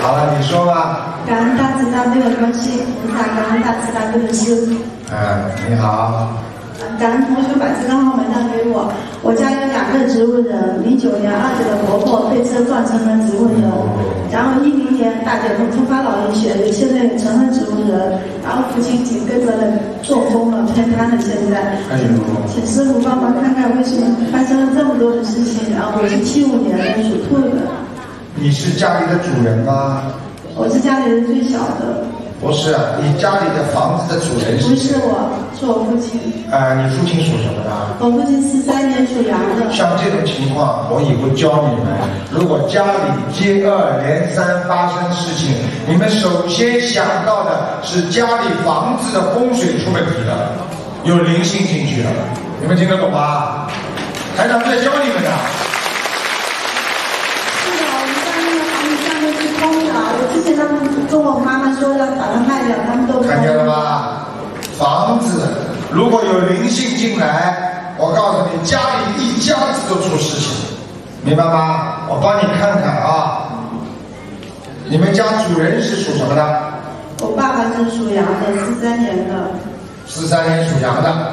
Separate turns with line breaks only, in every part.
好了，你说吧。
感恩大慈大悲的观世音菩萨，感恩大慈大悲的师父。
你好。
感恩同学把这个号码让给我。我家有2个植物人，09年2姐的婆婆被车撞成了植物人，然后10年大姐突发脑溢血，现在也成了植物人，然后父亲紧跟着中风了，偏瘫了，现在。请师傅帮忙看看为什么发生了这么多的事情。然后我是75年的，属兔的。
你是家里的主人吗？
我是家里人最小的。
不是，你家里的房子的主人是？
不是我，是我父亲。
你父亲属什么的？
我父亲43年属羊的。像
这种情况，我以后教你们，如果家里接二连三发生事情，你们首先想到的是家里房子的风水出问题了，有灵性进去了，你们听得懂吗？台长在教你们的。
我之前他们跟我妈妈说要把它卖掉，他们都
看见了吧？房子如果有灵性进来，我告诉你，家里一家子都出事情，明白吗？我帮你看看啊。你们家主人是属什么的？
我爸爸是属羊的，43年的。
43年属羊的。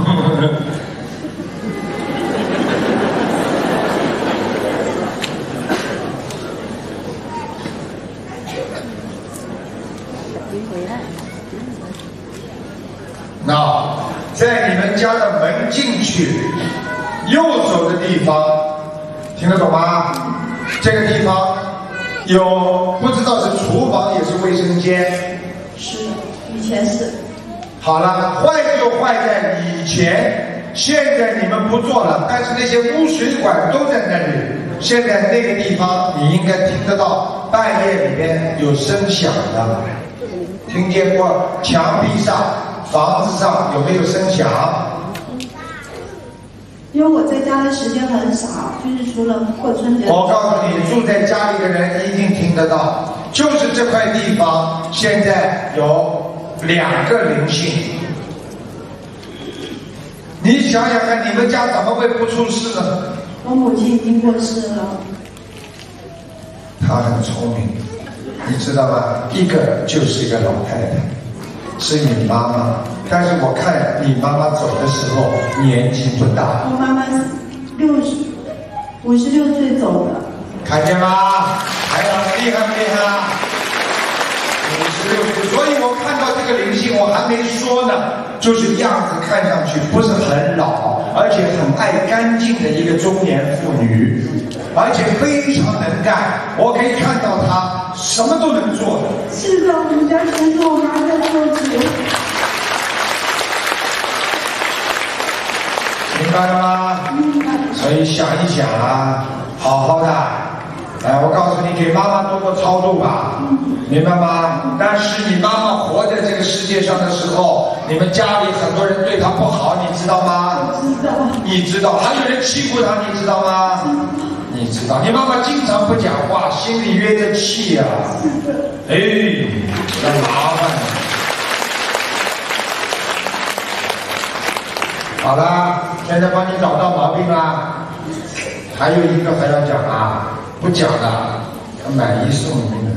那在你们家的门进去右手的地方，听得懂吗？这个地方有不知道是厨房也是卫生间。
是，以前是。
好了，坏就坏在以前，现在你们不做了，但是那些污水管都在那里。现在那个地方你应该听得到半夜里面有声响的，听见过墙壁上房子上有没有声响？
因为我在家的时间很少，就是除了过春节。
我告诉你，住在家里的人一定听得到，就是这块地方现在有2个灵性。你想想看，你们家怎么会不出事呢？
我母亲已经过世了。
她很聪明，你知道吗？一个就是一个老太太。是你妈妈，但是我看你妈妈走的时候年纪不大。
我妈妈56岁走的。
看见吗？台长厉害不厉害啊？56岁，所以我看到这个灵性，我还没说呢，就是样子看上去不是很老，而且很爱干净的一个中年妇女，而且非常能干，我可以看到她什么都能做的。
是的，我们家全是我妈在做主。
明白了吗？
明白。
所以想一想啊，好好的。我告诉你，给妈妈多多超度吧，明白吗？但是你妈妈活在这个世界上的时候，你们家里很多人对她不好，你知道吗？
知道。你
知道，还有人欺负她，你知道吗？你知道，你妈妈经常不讲话，心里约着气呀。哎，那麻烦了。好了，现在帮你找到毛病了。还有一个还要讲啊，不讲了，买1送1的，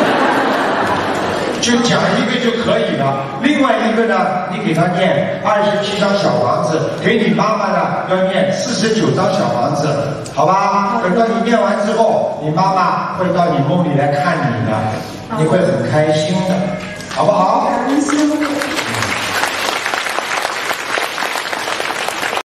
就讲一个就可以了。另外一个呢，你给他念27张小房子，给你妈妈呢要念49张小房子，好吧？等到你念完之后，你妈妈会到你梦里来看你的，你会很开心的，好不好？
感恩师